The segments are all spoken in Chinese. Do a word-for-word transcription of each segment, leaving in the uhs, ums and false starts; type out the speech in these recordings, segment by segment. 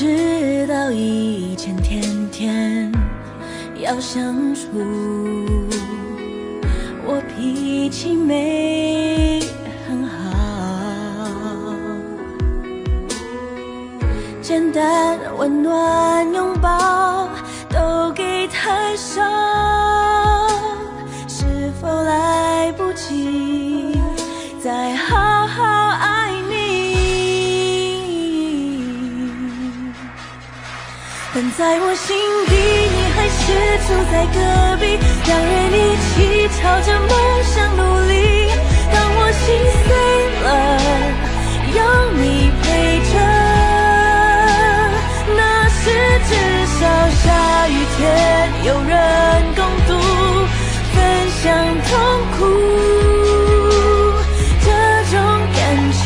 知道以前天天要相处，我脾气没很好，简单温暖拥抱都给太少，是否来不及再好好爱你？但在我心底，你还是住在隔壁，两人一起朝着梦想努力。当我心碎了，有你陪着，那时至少下雨天有人共度，分享痛苦，这种感情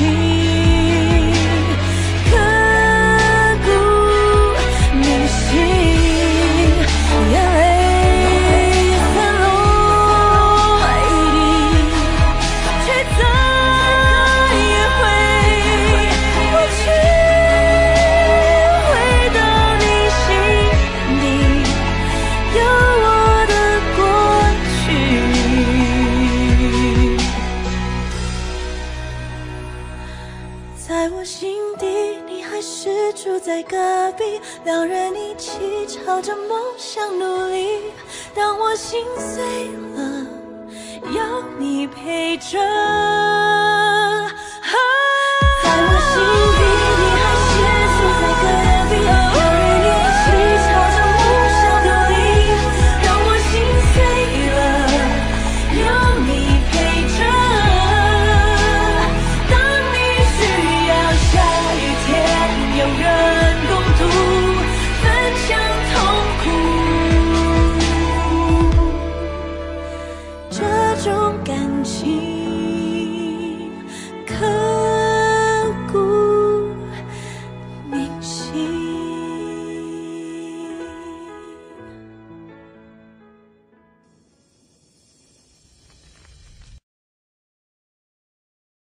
刻骨铭心，眼泪散落一地，却再也回不去，回到你心底有我的过去。在我心底，你还是住在隔壁，两人一起朝着梦想努力。当我心碎了，有你陪着。在我心底，你还是住在隔壁，两人一起朝着梦想努力。当我心碎了，有你陪着。当你需要下雨天，有人共度，分享痛苦，这种感情